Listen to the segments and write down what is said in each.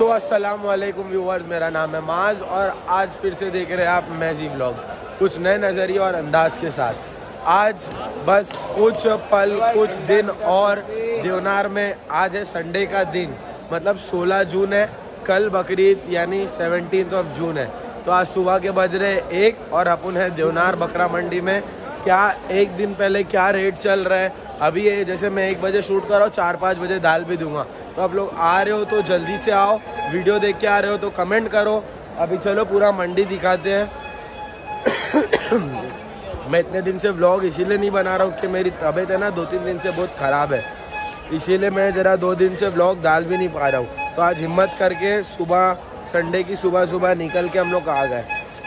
सो अस्सलाम वालेकुम व्यूअर्स, मेरा नाम है माज और आज फिर से देख रहे हैं आप मैजी व्लॉग्स, कुछ नए नज़रिए और अंदाज के साथ। आज बस कुछ पल कुछ दिन और देवनार में आज है संडे का दिन, मतलब 16 जून है, कल बकरीद यानी 17 जून है। तो आज सुबह के बज रहे 1 और अपन है देवनार बकरा मंडी में। क्या एक दिन पहले क्या रेट चल रहा है अभी, ये जैसे मैं 1 बजे शूट कर रहा हूँ, 4-5 बजे दाल भी दूंगा। तो आप लोग आ रहे हो तो जल्दी से आओ, वीडियो देख के आ रहे हो तो कमेंट करो। अभी चलो पूरा मंडी दिखाते हैं। मैं इतने दिन से व्लॉग इसीलिए नहीं बना रहा हूँ कि मेरी तबीयत है ना 2-3 दिन से बहुत ख़राब है, इसीलिए मैं ज़रा 2 दिन से व्लॉग डाल भी नहीं पा रहा हूँ। तो आज हिम्मत करके सुबह संडे की सुबह निकल के हम लोग आ गए।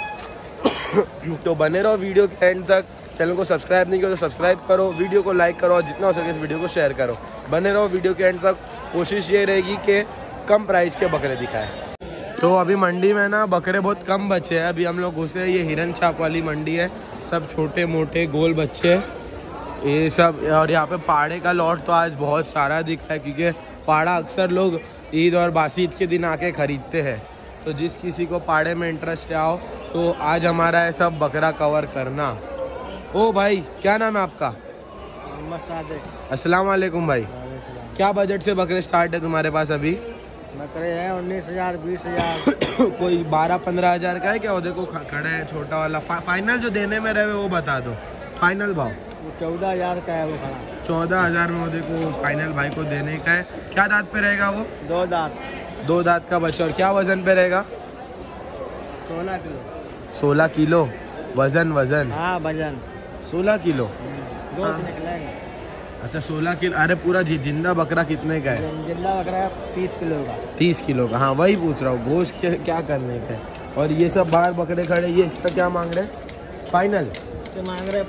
तो बने रहो वीडियो के एंड तक। चैनल को सब्सक्राइब नहीं किया तो सब्सक्राइब करो, वीडियो को लाइक करो और जितना हो सके इस वीडियो को शेयर करो। बने रहो वीडियो के एंड तक। कोशिश ये रहेगी कि कम प्राइस के बकरे दिखाएं। तो अभी मंडी में ना बकरे बहुत कम बचे हैं। अभी हम लोग घुसे, ये हिरन छाप वाली मंडी है, सब छोटे मोटे गोल बच्चे ये सब। और यहाँ पे पाड़े का लॉट तो आज बहुत सारा दिख रहा है, क्योंकि पाड़ा अक्सर लोग ईद और बासी ईद के दिन आके खरीदते हैं। तो जिस किसी को पाड़े में इंटरेस्ट आओ तो आज हमारा है सब बकरा कवर करना। ओ भाई, क्या नाम है आपका? अस्सलाम वालेकुम भाई। क्या बजट से बकरे स्टार्ट है तुम्हारे पास अभी? बकरे हैं 19,000 20,000 कोई 12-15 हज़ार का है क्या? वो देखो खड़ा है छोटा वाला। फाइनल जो देने में रहे वो बता दो, फाइनल भाव। 14,000 का है वो खड़ा। 14,000 में वो देखो फाइनल भाई को देने का है। क्या दांत पे रहेगा वो? 2 दांत। 2 दांत का बच्चा। और क्या वजन पे रहेगा? 16 किलो। 16 किलो वजन? हाँ वजन 16 किलो। 2 से निकलेगा। अच्छा 16 किलो। अरे पूरा जिंदा बकरा कितने का है? जिंदा बकरा 30 किलो का। 30 किलो का, हाँ वही पूछ रहा हूँ, गोश्त क्या करने का है। और ये सब बाहर बकरे खड़े, ये इस पर क्या मांग रहे हैं? फाइनल मांग रहे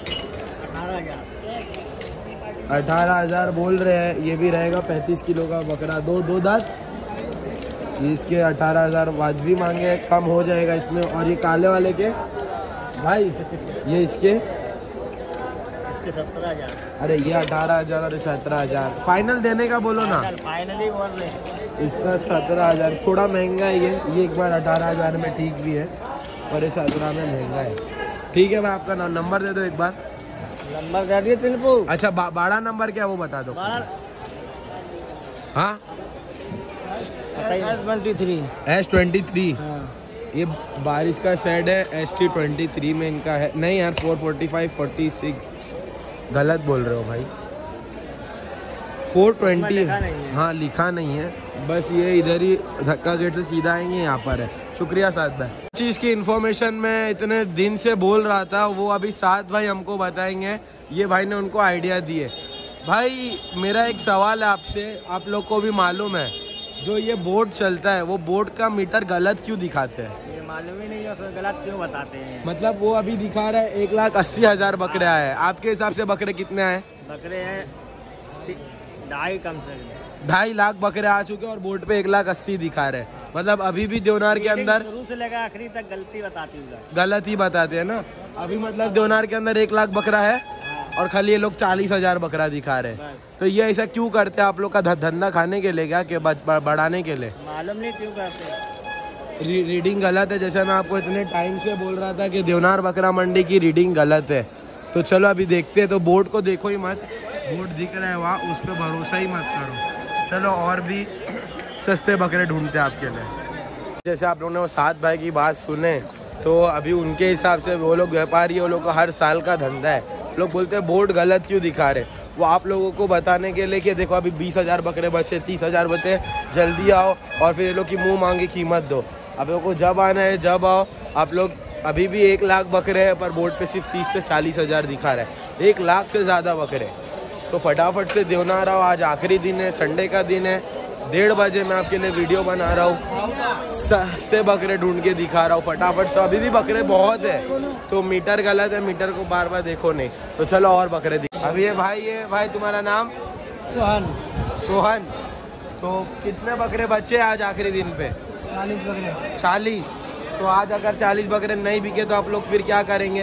18,000 बोल रहे हैं। ये भी रहेगा 35 किलो का बकरा, दो दांत। इसके 18,000 वाजबी मांगे, कम हो जाएगा इसमें। और ये काले वाले के भाई, ये इसके 17,000। अरे ये 18,000 और 17,000। फाइनल देने का बोलो ना। फाइनली बोल रहे हैं। इसका 17,000 थोड़ा महंगा है ये एक बार 18,000 में ठीक भी है, और ये 17 में महंगा है। ठीक है भाई, आपका नंबर दे दो एक बार। नंबर दे दिए तिलपू। अच्छा बड़ा नंबर क्या वो बता दो। हाँ S23। ये बारिश का सेट है, ST23 में इनका है। नहीं यार 445 46 गलत बोल रहे हो भाई, 420। हाँ लिखा नहीं है, बस ये इधर ही धक्का गेट से सीधा आएंगे, यहाँ पर है। शुक्रिया साद भाई। चीज़ की इन्फॉर्मेशन मैं इतने दिन से बोल रहा था, वो अभी साद भाई हमको बताएंगे। ये भाई ने उनको आइडिया दिए। भाई मेरा एक सवाल है आपसे, आप लोग को भी मालूम है जो ये बोर्ड चलता है वो बोर्ड का मीटर गलत क्यों दिखाते हैं? ये मालूम ही नहीं है, उसमें गलत क्यों बताते हैं। मतलब वो अभी दिखा रहा है 1,80,000 बकरे आए हैं। आपके हिसाब से बकरे कितने आए? बकरे हैं 2.5 कम से कम 2.5 लाख बकरे आ चुके हैं और बोर्ड पे 1,80,000 दिखा रहे हैं। मतलब अभी भी देवनार के अंदर शुरू से लेकर आखिरी तक गलत ही बताते हैं ना। अभी मतलब देवनार के अंदर 1 लाख बकरा है और खाली ये लोग 40,000 बकरा दिखा रहे हैं। तो ये ऐसा क्यों करते हैं? आप लोग का धंधा खाने के लिए क्या, कि बढ़ाने के लिए? मालूम नहीं क्यों करते। रीडिंग गलत है। जैसे मैं आपको इतने टाइम से बोल रहा था कि देवनार बकरा मंडी की रीडिंग गलत है। तो चलो अभी देखते हैं। तो बोर्ड को देखो ही मत, बोर्ड दिख रहा है वहाँ, उस पर भरोसा ही मत करो। चलो और भी सस्ते बकरे ढूंढते हैं आपके लिए। जैसे आप लोगों ने वो साद भाई की बात सुने, तो अभी उनके हिसाब से वो लोग व्यापारी, वो लोग का हर साल का धंधा है। लोग बोलते हैं बोर्ड गलत क्यों दिखा रहे, वो आप लोगों को बताने के लिए कि देखो अभी 20,000 बकरे बचे, 30,000 बचे, जल्दी आओ। और फिर ये लोग की मुंह मांगी कीमत दो। आप लोगों को जब आना है जब आओ। आप लोग अभी भी 1 लाख बकरे हैं, पर बोर्ड पे सिर्फ 30 से 40,000 दिखा रहा है। 1 लाख से ज़्यादा बकरे। तो फटाफट से देवनार आओ। आज आखिरी दिन है, संडे का दिन है। 1:30 बजे मैं आपके लिए वीडियो बना रहा हूँ, सस्ते बकरे ढूंढ के दिखा रहा हूँ फटाफट। तो अभी भी बकरे बहुत है, तो मीटर गलत है, मीटर को बार बार देखो नहीं। तो चलो और बकरे अभी ये भाई तुम्हारा नाम? सोहन। तो कितने बकरे बचे आज आखिरी दिन पे? 40 बकरे। 40। तो आज अगर 40 बकरे नहीं बिके तो आप लोग फिर क्या करेंगे?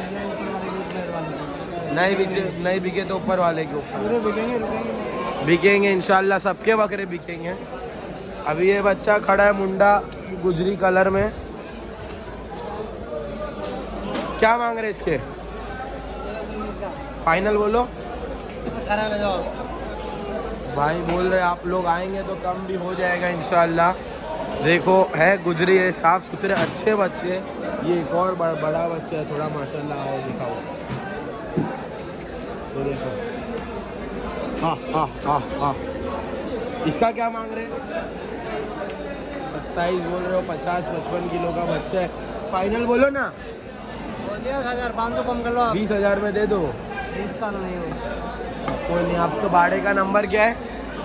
नहीं बिके तो ऊपर वाले के ऊपर बिकेंगे इंशाल्लाह, सबके बकरे बिकेंगे। अभी ये बच्चा खड़ा है मुंडा गुजरी कलर में। क्या मांग रहे इसके? फाइनल बोलो। 18 में जाओ भाई बोल रहे आप लोग आएंगे तो कम भी हो जाएगा इंशाल्लाह। देखो है गुजरी है, साफ सुथरे अच्छे बच्चे। ये एक और बड़ा बच्चा है थोड़ा माशाल्लाह। आओ दिखाओ तो देखो। हाँ हाँ हाँ हाँ। इसका क्या मांग रहे? 27 बोल रहे हो। 50-55 किलो का बच्चा है। फाइनल बोलो ना। 500 कम कर लो। 20,000 में दे दो। 20 का नहीं हो। कोई नहीं। आपको भाड़े का नंबर क्या है?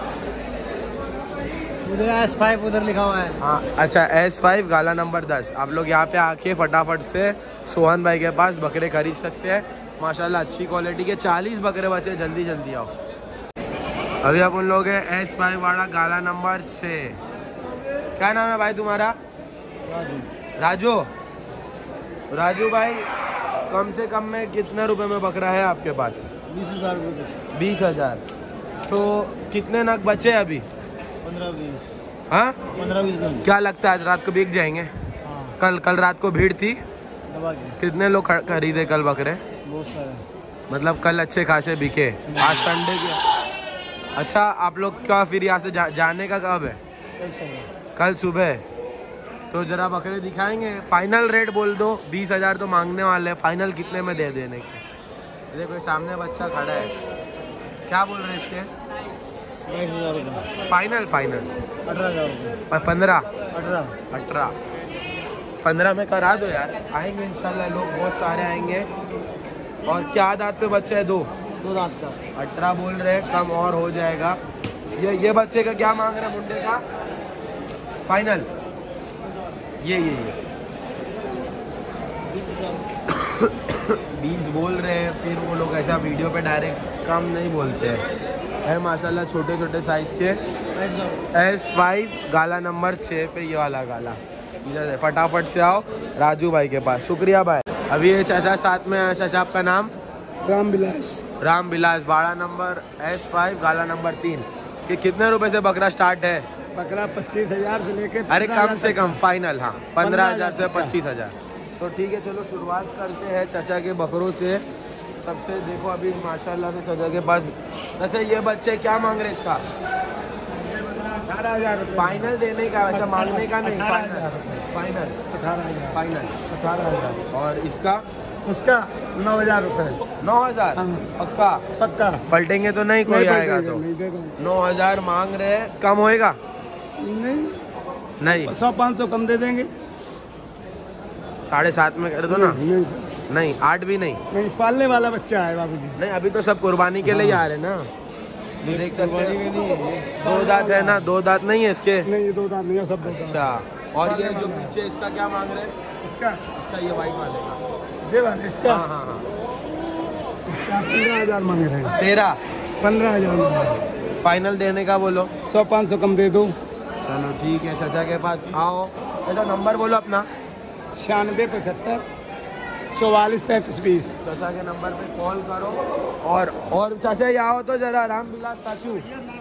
उधर S5 उधर लिखा हुआ है। हाँ अच्छा S5 गाला नंबर 10। आप लोग यहाँ पे आके फटाफट से सोहन भाई के पास बकरे खरीद सकते हैं। माशाल्लाह अच्छी क्वालिटी के 40 बकरे बचे। जल्दी जल्दी आओ। अभी आप उन लोग हैं S5 वाला गाला नंबर 6। क्या नाम है भाई तुम्हारा? राजू। राजू भाई कम से कम में कितने रुपए में बकरा है आपके पास? 20,000 रुपये। 20,000। तो कितने नग बचे अभी? 15-20। हाँ 15-20 दिन। क्या लगता है आज रात को बिक जाएंगे? हाँ। कल रात को भीड़ थी। दबा के कितने लोग खरीदे कल बकरे? बहुत सारे। मतलब कल अच्छे खासे बिके। आज संडे के। अच्छा आप लोग का फिर यहाँ से जाने का कब है? कल सुबह। तो जरा बकरे दिखाएंगे। फाइनल रेट बोल दो। 20,000 तो मांगने वाले हैं। फाइनल कितने में दे देने के? देखो सामने बच्चा खड़ा है। क्या बोल रहे हैं इसके? 22,000 रुपये। फाइनल 18,000 रुपये। 15 18 15 में करा दो यार। आएंगे इंशाल्लाह लोग बहुत सारे आएंगे। और क्या दांत पे बच्चा है? 2 दांत का। 18 बोल रहे हैं। कम और हो जाएगा। ये बच्चे का क्या मांग रहे हैं मुंडे का? फाइनल ये 20 बोल रहे हैं। फिर वो लोग ऐसा वीडियो पे डायरेक्ट कम नहीं बोलते हैं। है माशाल्लाह छोटे छोटे साइज के। S5 गाला नंबर 6 पे ये वाला गाला। इधर है फटाफट से आओ राजू भाई के पास। शुक्रिया भाई। अभी ये चाचा साथ में है। चाचा आपका नाम? राम बिलास। बाड़ा नंबर S5 गाला नंबर 3। ये कितने रुपए से बकरा स्टार्ट है? बकरा 25,000 से लेके। अरे कम से कम फाइनल। हाँ 15,000 से 25,000। तो ठीक है चलो शुरुआत करते हैं चाचा के बकरों से। सबसे देखो अभी माशाल्लाह से चाचा के पास। अच्छा ये बच्चे क्या मांग रहे इसका? 18,000 फाइनल देने का, वैसा मांगने का नहीं। फाइनल 18,000। और इसका? उसका 9,000 रुपये। 9,000 पक्का? पक्का। पलटेंगे तो नहीं कोई आएगा तो? 9,000 मांग रहे हैं। कम होएगा? नहीं 100-500 कम दे देंगे। 7.5 में कर दो ना। नहीं 8 भी नहीं। पालने वाला बच्चा है बाबूजी। नहीं अभी तो सब कुर्बानी के लिए आ रहे ना। देख सकते हैं 2 दांत है ना। 2 दांत नहीं है इसके? नहीं 2 दांत नहीं है, सब 2 दांत। अच्छा और ये जो पीछे इसका क्या मांग रहे हैं? इसका ये वाइट वाले का। ये वाला इसका? हाँ इसका 13,000 मांग रहे हैं। 15,000 फाइनल देने का बोलो। 100-500 कम दे दो। चलो ठीक है चाचा के पास आओ। अच्छा नंबर बोलो अपना। 9675 44 33 20। चाचा के नंबर पे कॉल करो। और चाचा ये आओ तो जरा। राम बिलास चाचू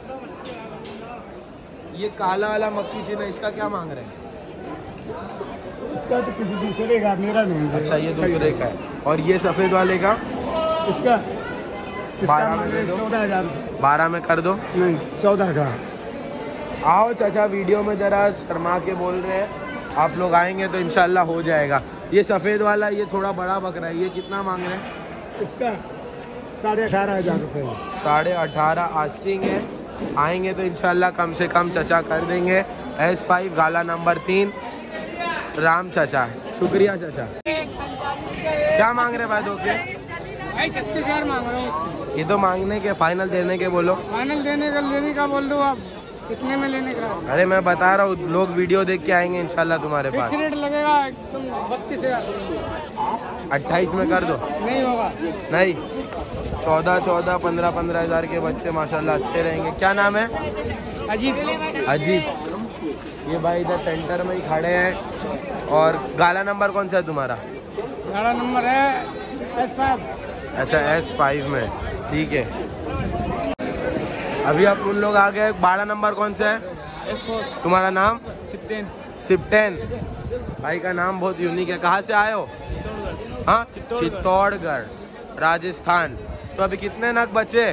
ये काला वाला मक्खी चीना इसका क्या मांग रहे हैं? इसका तो किसी दूसरे का, मेरा नहीं है। अच्छा ये दूसरे का है। और ये सफेद वाले का? इसका 12 में दे दो। 14,000। 12 में कर दो। नहीं 14 का। आओ चाचा वीडियो में जरा शर्मा के बोल रहे हैं। आप लोग आएंगे तो इंशाल्लाह हो जाएगा। ये सफ़ेद वाला ये थोड़ा बड़ा बकरा है। ये कितना मांग रहे हैं? इसका 18,500 रुपये। 18.5 आस्किंग है। आएंगे तो इंशाल्लाह कम से कम चाचा कर देंगे। S5 गाला नंबर 3 राम चाचा। शुक्रिया चाचा। क्या मांग रहे भाई? 2 के भाई 36,000 मांग रहे हो। ये तो मांगने के। फाइनल देने के बोलो। फाइनल देने का बोल दो। आप कितने में लेने का? अरे मैं बता रहा हूँ लोग वीडियो देख के आएंगे इंशाल्लाह तुम्हारे पास। फिक्स रेट लगेगा एकदम 32,000। 28 में कर दो। नहीं होगा। नहीं 14, 15 हज़ार के बच्चे माशाल्लाह अच्छे रहेंगे। क्या नाम है? अजीत। ये भाई इधर सेंटर में ही खड़े हैं। और गाला नंबर कौन सा है तुम्हारा? गाला नंबर है S5। अच्छा S5 में। ठीक है अभी आप उन लोग आ गए। बाड़ा नंबर कौन सा है? तुम्हारा नाम? सिप्टेन। सिप्टेन। भाई का नाम बहुत यूनिक है। कहाँ से आए हो? हाँ, चित्तौड़गढ़, राजस्थान। तो अभी कितने नग बचे?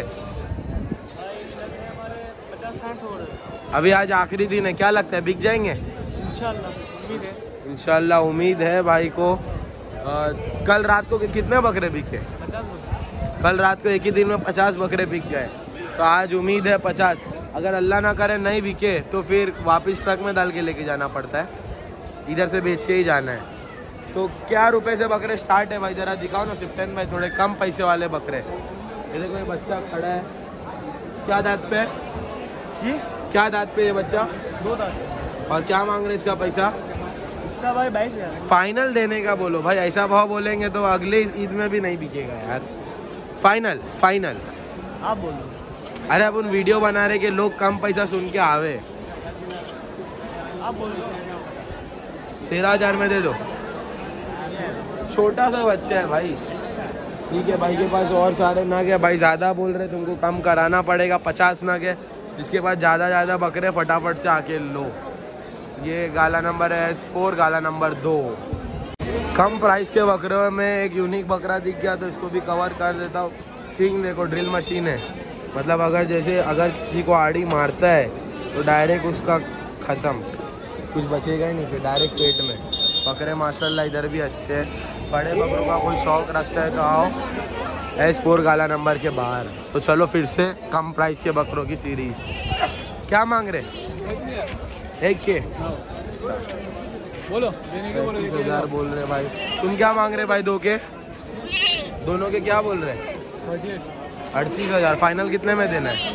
50-60 हो रहे। अभी आज आखिरी दिन है, क्या लगता है बिक जाएंगे? इंशाल्लाह उम्मीद है। इंशाल्लाह उम्मीद है भाई को। कल रात को कितने बकरे बिके? 50। कल रात को एक ही दिन में 50 बकरे बिक गए। तो आज उम्मीद है 50। अगर अल्लाह ना करे नहीं बिके तो फिर वापस ट्रक में डाल के लेके जाना पड़ता है, इधर से बेच के ही जाना है। तो क्या रुपए से बकरे स्टार्ट है भाई? जरा दिखाओ ना सिप्टेन भाई, थोड़े कम पैसे वाले बकरे। ये देखो ये बच्चा खड़ा है, क्या दांत पे? जी, क्या दांत पे ये बच्चा? 2 दांत। और क्या मांग रहे इसका पैसा? इसका भाई 22,000। फाइनल देने का बोलो भाई, ऐसा भाव बोलेंगे तो अगले ईद में भी नहीं बिकेगा यार। फाइनल फाइनल आप बोलो। अरे अपन वीडियो बना रहे कि लोग कम पैसा सुन के आवे। आप बोलो। 13,000 में दे दो। छोटा सा बच्चा है भाई। ठीक है, भाई के पास और सारे नग है भाई, ज़्यादा बोल रहे तुमको कम कराना पड़ेगा। 50 नग है, जिसके पास ज़्यादा बकरे फटाफट से आके लो। ये गाला नंबर है S4, गाला नंबर 2। कम प्राइस के बकरों में एक यूनिक बकरा दिख गया तो इसको भी कवर कर देता हूँ। सिंग देखो, ड्रिल मशीन है, मतलब अगर किसी को आड़ी मारता है तो डायरेक्ट उसका ख़त्म, कुछ बचेगा ही नहीं, फिर डायरेक्ट पेट में। बकरे माशाल्लाह इधर भी अच्छे हैं। बड़े बकरों का कोई शौक़ रखता है तो आओ S4 गाला नंबर के बाहर। तो चलो फिर से कम प्राइस के बकरों की सीरीज़। क्या मांग रहे? एक के बोलो, देने के बोलो। 35,000 बोल रहे भाई। तुम क्या मांग रहे भाई? 2 के? दोनों के क्या बोल रहे? 38,000। फाइनल कितने में देना है?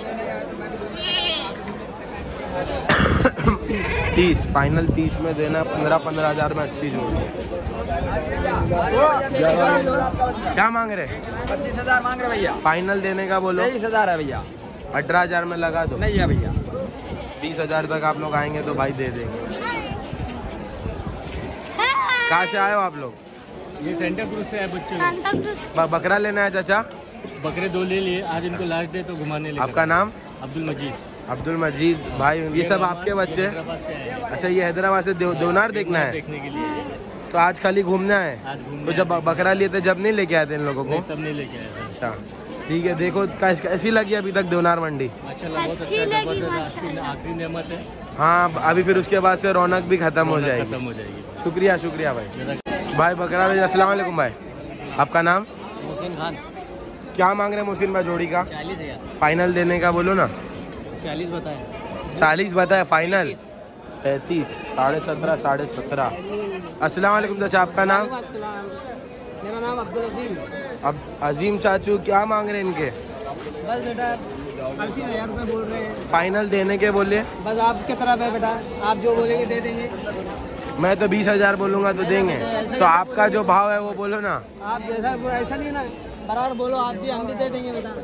30। फाइनल 30 में देना है। 15,000 में अच्छी जोड़ी। क्या मांग रहे? 25,000 मांग रहे भैया। फाइनल देने का बोलो। 23,000 है भैया। 18,000 में लगा दो। नहीं है भैया। 20,000 तक आप लोग आएंगे तो भाई दे देंगे। कहाँ से आए हो आप लोग? ये सेंटा क्रूज से है बच्चे। बकरा लेना है चाचा? बकरे 2 ले लिए, आज इनको लास्ट डे तो घुमाने ले। आपका नाम? अब्दुल मजीद। अब्दुल मजीद भाई। ये सब आपके बच्चे? अच्छा, ये हैदराबाद से देवनार देखना है? देखने के लिए। तो आज खाली घूमना है? आज घूमना तो जब बकरा लिए थे जब नहीं लेके आए थे इन लोगों को? तब नहीं लेके आए। अच्छा ठीक है। देखो कैसी लगी अभी तक देवनार मंडी? माशाल्लाह बहुत अच्छा है, जबरदस्त आखिरी नेमत है। हाँ, अभी फिर उसके बाद से रौनक भी खत्म हो जाएगी। शुक्रिया शुक्रिया भाई। भाई बकरा भाई, अस्सलाम वालेकुम भाई। आपका नाम? मोहसिन खान। क्या मांग रहे हैं मोहसिन भाई जोड़ी का? 40,000। फाइनल देने का बोलो ना। 40 बताए। 40 बताए फाइनल? 35, 17.5, 17.5। अस्सलाम वालेकुम चाचा, आपका नाम? मेरा नाम अब्दुल अजीम। अब अजीम चाचू, क्या मांग रहे हैं इनके? बस बेटा 38,000 रुपये बोल रहे हैं। फाइनल देने के बोलिए। बस आपके तरफ है बेटा, आप जो बोलेंगे दे देंगे। मैं तो 20,000 बोलूँगा तो देंगे। तो आपका जो भाव है वो बोलो ना। आप जैसा ऐसा नहीं ना, बराबर बोलो, आप भी हम भी दे देंगे बेटा।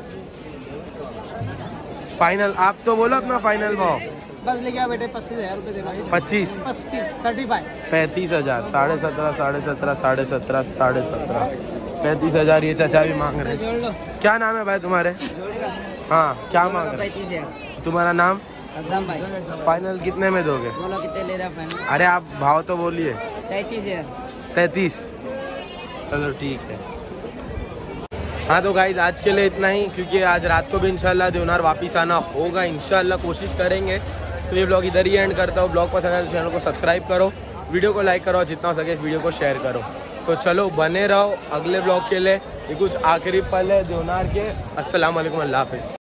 फाइनल आप तो बोलो अपना फाइनल भाव। बस लेके आ बेटे, 25,000 रुपये देना। 25, 35। 35,000, 17.5, 17.5, 17.5, 17.5, 35,000 ये चाचा भी मांग रहे हैं। जोड़ लो। क्या नाम है भाई तुम्हारे? जोड़ी का हाँ, क्या मांग रहे हैं? 35,000। तुम्हारा नाम? सद्दाम भाई। फाइनल कितने में दोगे? बोलो कितने ले रहा है फाइनल? अरे आप भाव तो बोलिए। 33,000। 33। चलो ठीक है। हाँ तो गाइज आज के लिए इतना ही, क्योंकि आज रात को भी इंशाल्लाह देवनार वापस आना होगा। इंशाल्लाह कोशिश करेंगे। तो ये ब्लॉग इधर ही एंड करता हूँ। ब्लॉग पसंद है तो चैनल को सब्सक्राइब करो, वीडियो को लाइक करो और जितना हो सके इस वीडियो को शेयर करो। तो चलो बने रहो अगले ब्लॉग के लिए। ये कुछ आखिरी पल है देवनार के। अस्सलाम वालेकुम, अल्लाह हाफिज़।